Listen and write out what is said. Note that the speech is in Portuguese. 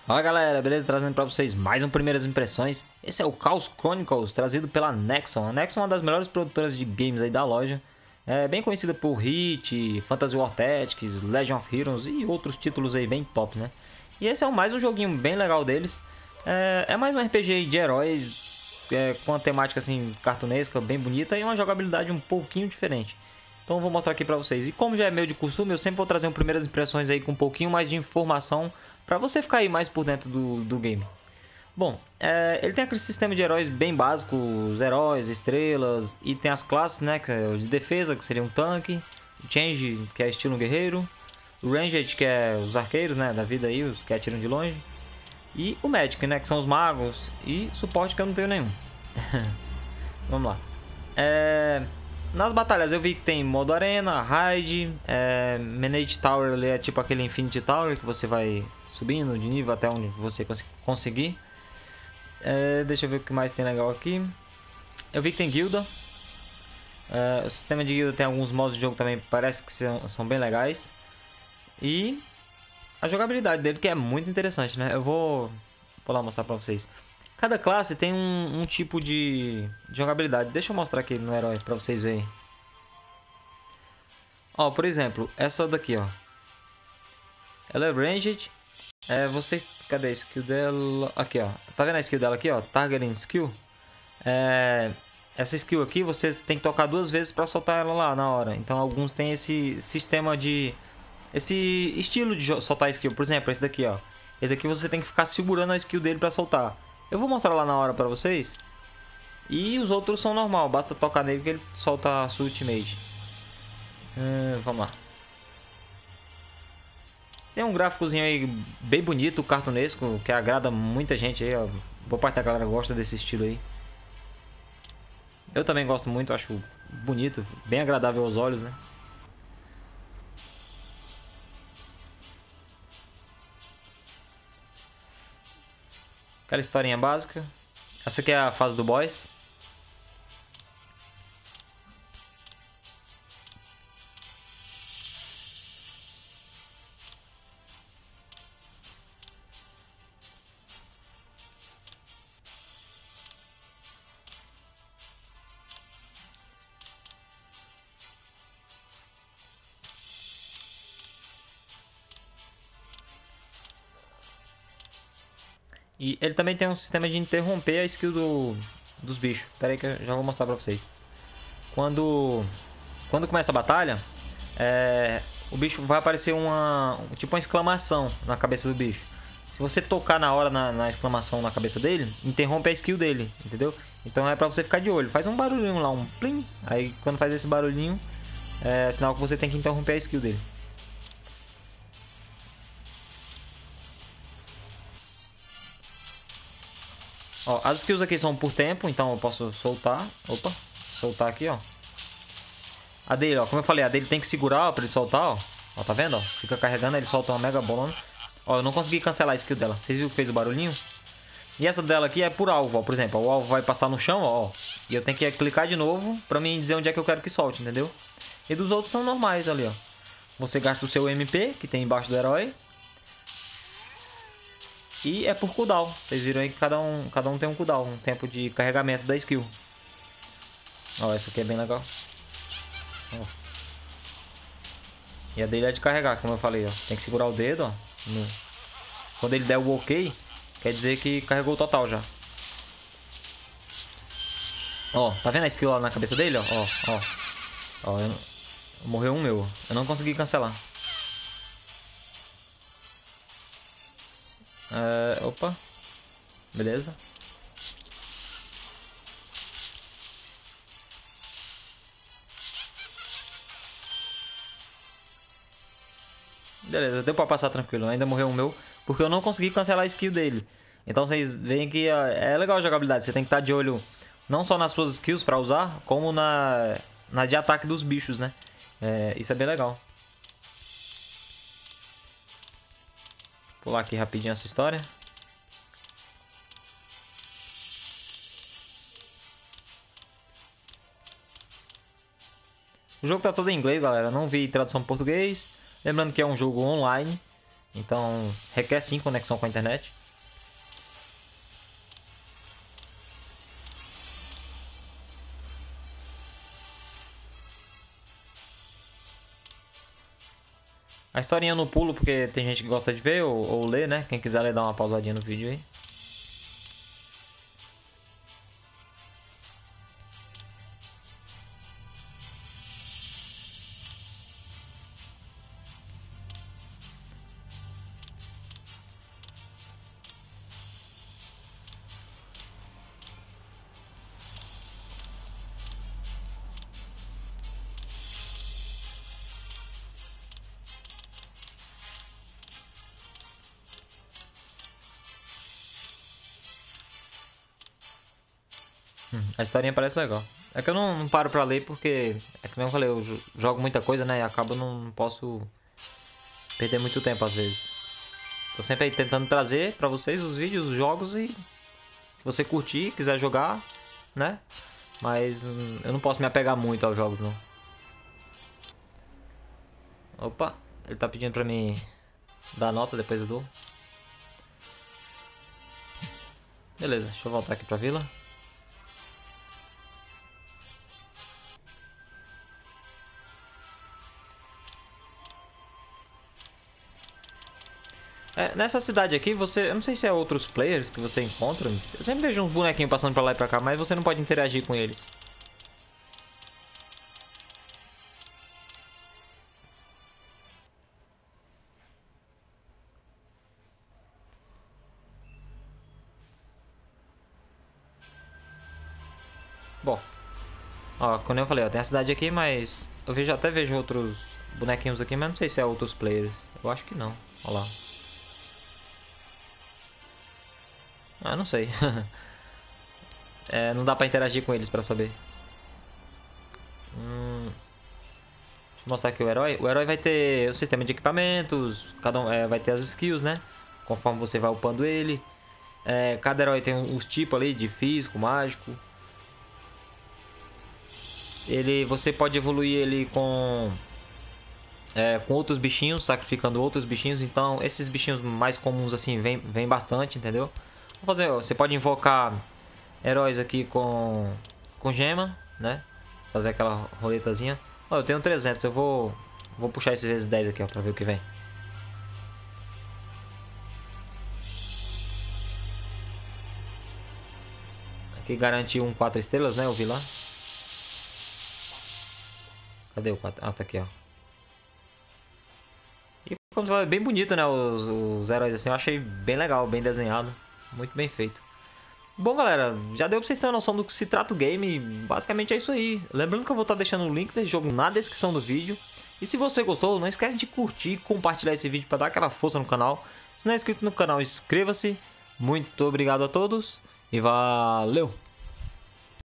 Fala galera, beleza? Trazendo pra vocês mais um Primeiras Impressões. Esse é o Chaos Chronicles, trazido pela Nexon. A Nexon é uma das melhores produtoras de games aí da loja. É bem conhecida por Hit, Fantasy War Tactics, Legion of Heroes e outros títulos aí bem top, né? E esse é mais um joguinho bem legal deles. É mais um RPG de heróis, com a temática assim cartunesca, bem bonita e uma jogabilidade um pouquinho diferente. Então eu vou mostrar aqui pra vocês. E como já é meio de costume, eu sempre vou trazer primeiras impressões aí com um pouquinho mais de informação pra você ficar aí mais por dentro do game. Bom, ele tem aquele sistema de heróis bem básico, os heróis, estrelas, e tem as classes, né, que é o de defesa, que seria um tanque, o change, que é estilo guerreiro, o ranged, que é os arqueiros, né, da vida aí, os que atiram de longe, e o medic, né, que são os magos, e suporte que eu não tenho nenhum. Vamos lá. Nas batalhas eu vi que tem modo arena, raid, Manage Tower, ele é tipo aquele Infinity Tower que você vai subindo de nível até onde você conseguir. Deixa eu ver o que mais tem legal aqui. Eu vi que tem guilda. O sistema de guilda tem alguns modos de jogo também, parece que são bem legais. E a jogabilidade dele que é muito interessante, né? Eu vou lá mostrar pra vocês. Cada classe tem um tipo de jogabilidade. Deixa eu mostrar aqui no herói pra vocês verem. Ó, por exemplo, essa daqui, ó. Ela é ranged. Cadê a skill dela? Aqui, ó. Tá vendo a skill dela aqui, ó? Targeting skill. Essa skill aqui, você tem que tocar 2 vezes pra soltar ela lá na hora. Então, alguns têm esse sistema de... esse estilo de soltar a skill. Por exemplo, esse daqui, ó. Esse aqui você tem que ficar segurando a skill dele pra soltar. Eu vou mostrar lá na hora pra vocês. E os outros são normal. Basta tocar nele que ele solta a sua ultimate. Vamos lá. Tem um gráficozinho aí bem bonito, cartunesco, que agrada muita gente aí, ó. Boa parte da galera gosta desse estilo aí. Eu também gosto muito, acho bonito, bem agradável aos olhos, né? Aquela historinha básica. Essa aqui é a fase do boss. E ele também tem um sistema de interromper a skill dos bichos. Pera aí que eu já vou mostrar pra vocês. Quando começa a batalha, o bicho vai aparecer tipo uma exclamação na cabeça do bicho. Se você tocar na hora na exclamação na cabeça dele, interrompe a skill dele, entendeu? Então é pra você ficar de olho. Faz um barulhinho lá, um plim. Aí quando faz esse barulhinho, é sinal que você tem que interromper a skill dele. Ó, as skills aqui são por tempo, então eu posso soltar. Opa, soltar aqui, ó. A dele, ó, como eu falei, a dele tem que segurar, ó, pra ele soltar, ó. Ó, tá vendo, ó? Fica carregando, ele solta uma mega bolona. Ó, eu não consegui cancelar a skill dela. Vocês viram que fez o barulhinho? E essa dela aqui é por alvo, ó. Por exemplo, o alvo vai passar no chão, ó. E eu tenho que clicar de novo pra mim dizer onde é que eu quero que solte, entendeu? E dos outros são normais ali, ó. Você gasta o seu MP, que tem embaixo do herói. E é por cooldown. Vocês viram aí que cada um tem um cooldown, um tempo de carregamento da skill. Ó, essa aqui é bem legal. Ó. E a dele é de carregar, como eu falei, ó. Tem que segurar o dedo, ó. Quando ele der o OK, quer dizer que carregou o total já. Ó, tá vendo a skill lá na cabeça dele, ó? Ó, morreu um meu. Eu não consegui cancelar. Opa. Beleza. Beleza, deu pra passar tranquilo. Ainda morreu o meu, porque eu não consegui cancelar a skill dele. Então vocês veem que é legal a jogabilidade. Você tem que estar de olho não só nas suas skills pra usar, como na de ataque dos bichos, né? Isso é bem legal. Vou pular aqui rapidinho essa história. O jogo tá todo em inglês, galera. Não vi tradução em português. Lembrando que é um jogo online. Então requer sim conexão com a internet. A historinha eu não pulo porque tem gente que gosta de ver ou ler, né? Quem quiser ler, dá uma pausadinha no vídeo aí. A historinha parece legal. É que eu não paro pra ler porque, é que nem eu falei, eu jogo muita coisa, né? E acabo não posso perder muito tempo às vezes. Tô sempre aí tentando trazer pra vocês os vídeos, os jogos e se você curtir, quiser jogar, né? Mas eu não posso me apegar muito aos jogos, não. Opa, ele tá pedindo pra mim dar nota, depois eu dou. Beleza, deixa eu voltar aqui pra vila. Nessa cidade aqui, eu não sei se é outros players que você encontra. Eu sempre vejo uns bonequinhos passando pra lá e pra cá, mas você não pode interagir com eles. Bom, ó, como eu falei, ó, tem a cidade aqui, mas eu até vejo outros bonequinhos aqui, mas não sei se é outros players. Eu acho que não. Olha lá. Ah, não sei. Não dá pra interagir com eles pra saber. Deixa eu mostrar aqui o herói. O herói vai ter o sistema de equipamentos, cada um vai ter as skills, né? Conforme você vai upando ele. Cada herói tem os tipos ali de físico, mágico. Você pode evoluir ele com outros bichinhos, sacrificando outros bichinhos. Então esses bichinhos mais comuns assim vem bastante, entendeu? Você pode invocar heróis aqui com gema, né? Fazer aquela roletazinha. Ó, eu tenho 300, eu vou puxar esses vezes 10 aqui, ó, pra ver o que vem. Aqui garante 4 estrelas, né? Eu vi lá. Cadê o 4? Ah, tá aqui, ó. E como você fala, é bem bonito, né? Os heróis assim, eu achei bem legal, bem desenhado. Muito bem feito. Bom, galera, já deu pra vocês terem uma noção do que se trata o game. Basicamente é isso aí. Lembrando que eu vou estar deixando o link desse jogo na descrição do vídeo. E se você gostou, não esquece de curtir e compartilhar esse vídeo para dar aquela força no canal. Se não é inscrito no canal, inscreva-se. Muito obrigado a todos e valeu!